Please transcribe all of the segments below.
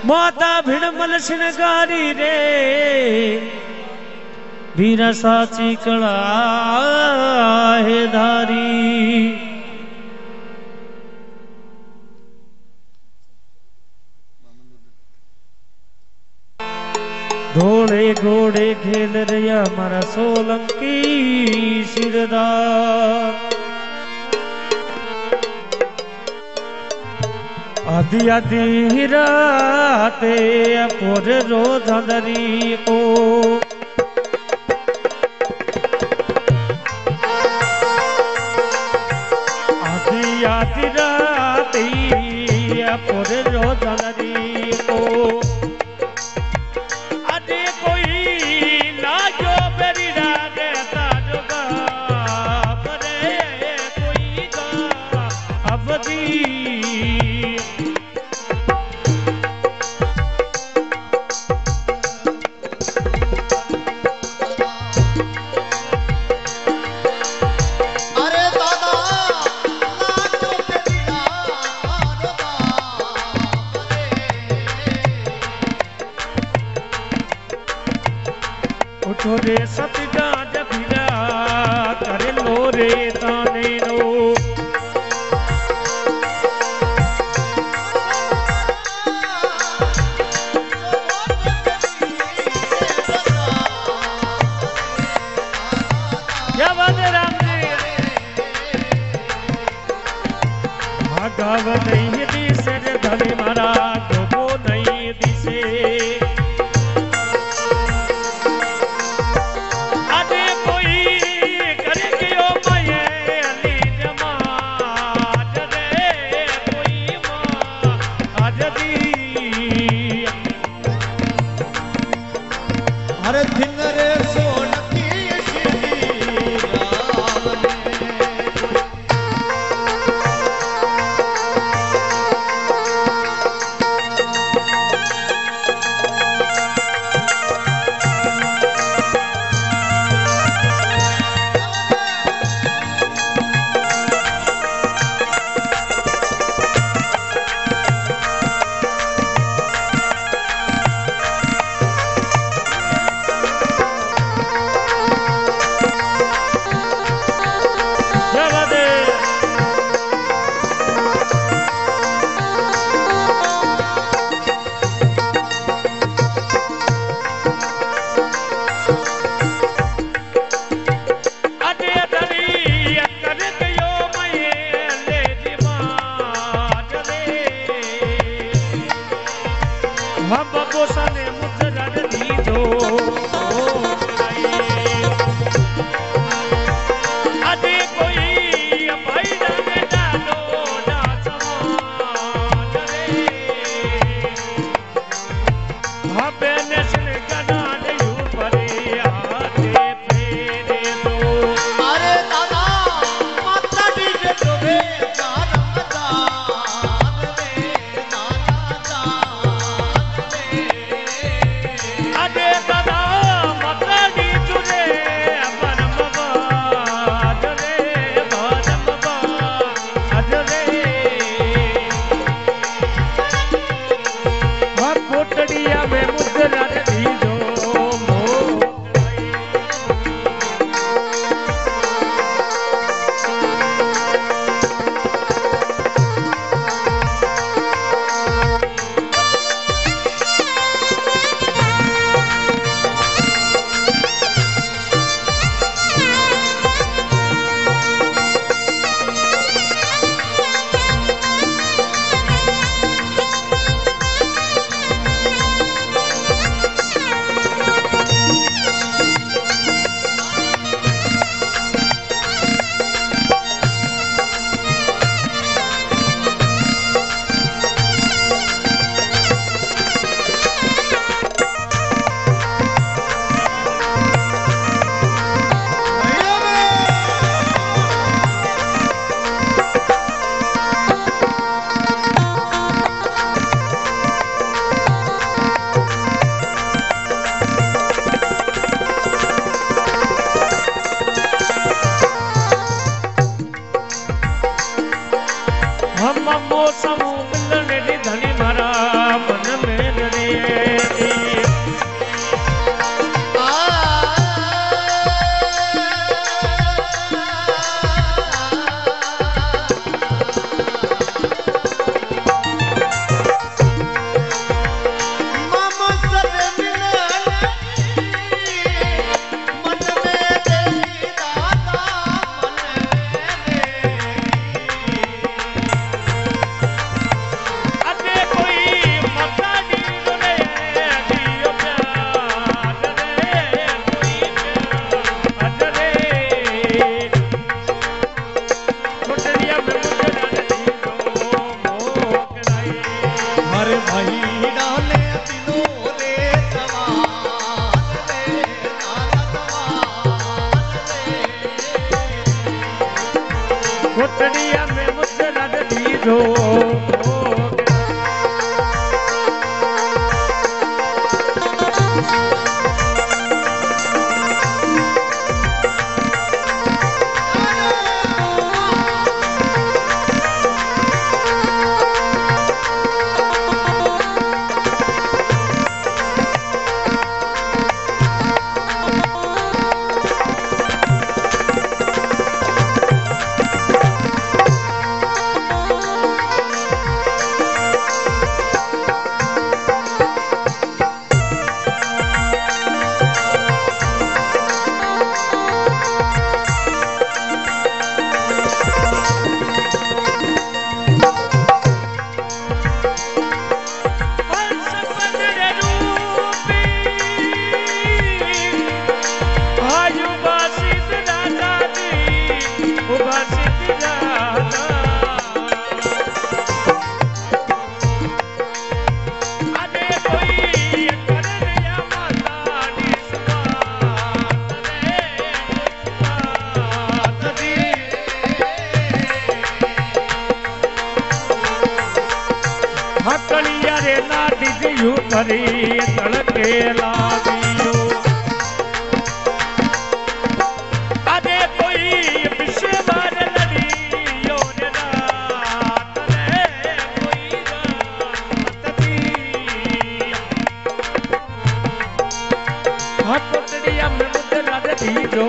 माता भिड़मल श्रृंगारी रे वीरा साची कला है धारी। घोड़े घोड़े खेल रहा मारा सोलंकी सिरदार। आदि आदि राते पुर रोज अंदरी को आदि आदि राते पुर रोज अंदरी को अरे कोई ना जो मेरी राग ताजगा बरे कोई का अवधि। उठो रे सतगा जभिरा करे लो रे ताने नो। क्या बात है राम जी। भागाव नहीं दिसे रे धनी मारा गोबो नहीं दिसे। अरे दिन रे सोनकी श्री राम अरे ना डिजयू करी तड़के लागियो अरे कोई विश्वर लड़ियो रे रात रे कोई रात दी हाथ कोटड़िया में मुद्रा दीजो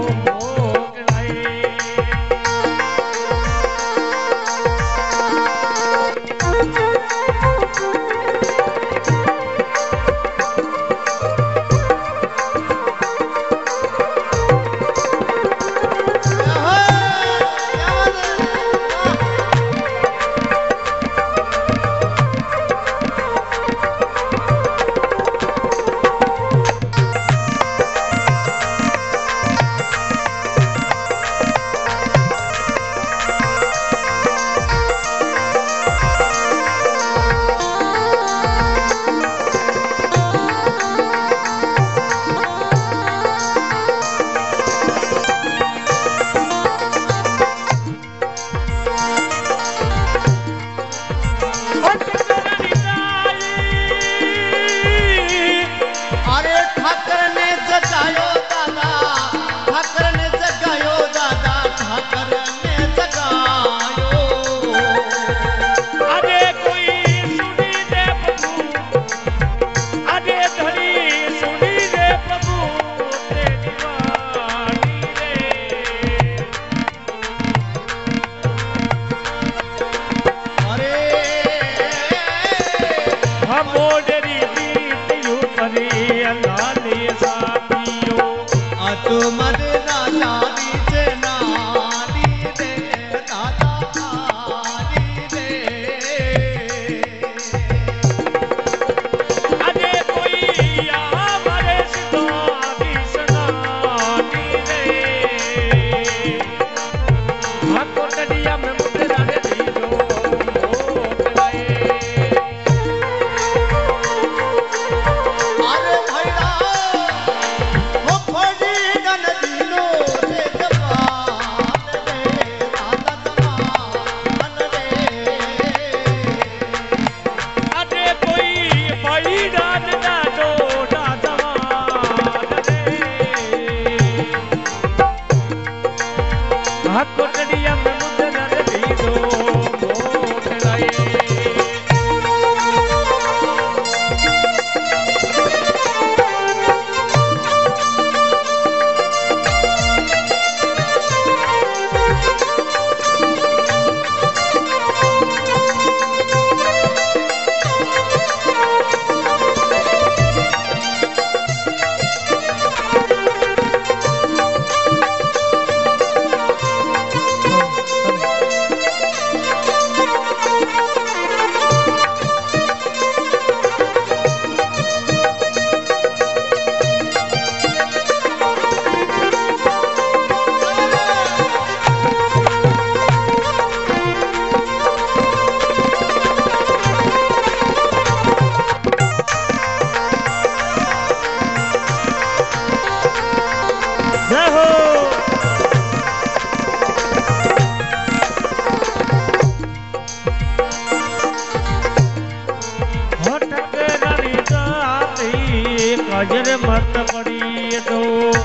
नजर मत पड़ी तो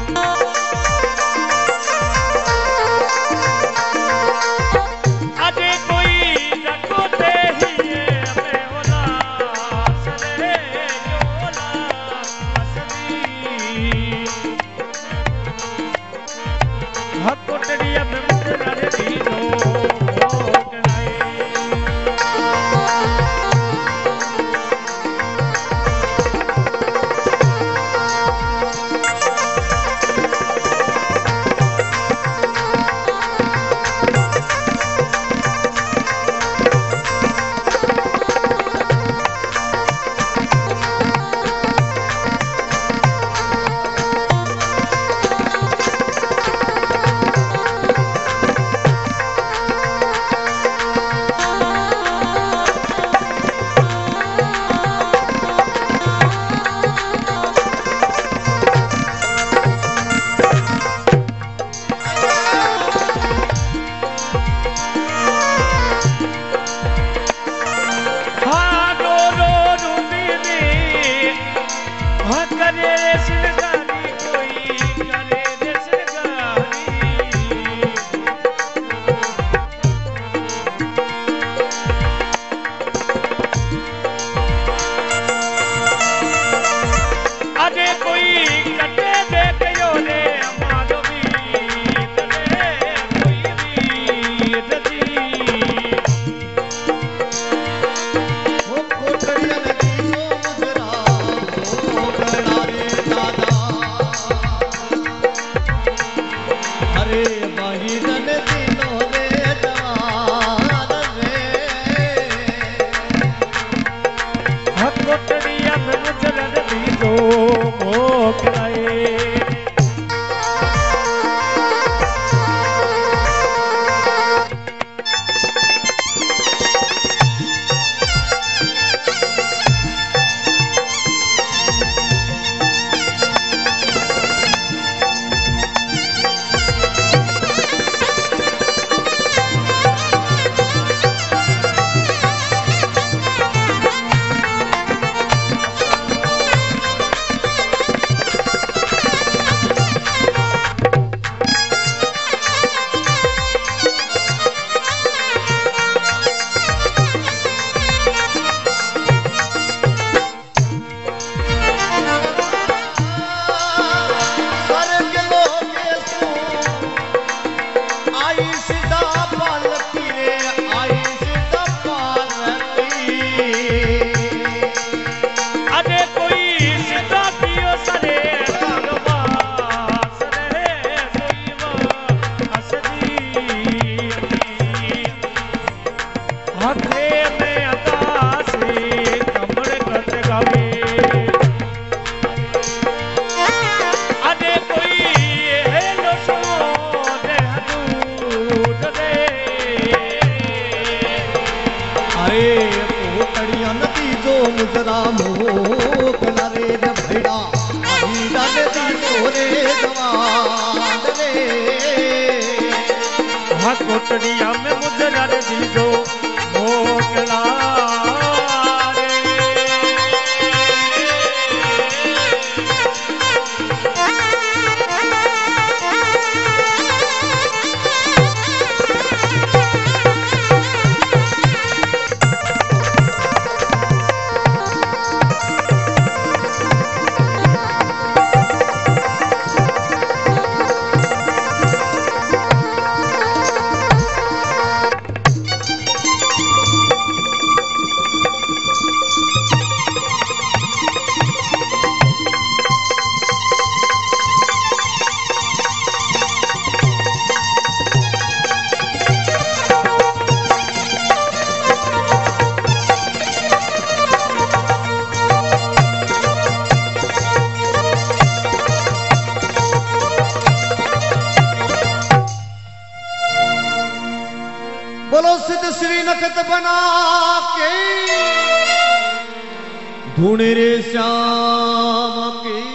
अरे कोई रखो दे ही हमें ओला सरे ओला असली हक कोटड़िया में मुद्रा रे दीनो अरे कोई सीधा पियो सरे भगवास रहे कोई हसदी हथे में अदासी कमर कत गवे अरे कोई हेलो सो दे हदूद दे अरे पोतड़िया नदी जो मुजरा मोकला रे भैड़ा भैड़ा नदी सोरे जवान रे हाँ कोटड़िया में मुजरा रे दीजो मोकला रे बोलो सिद्ध श्री नखत बना के ढूंढे रे श्याम के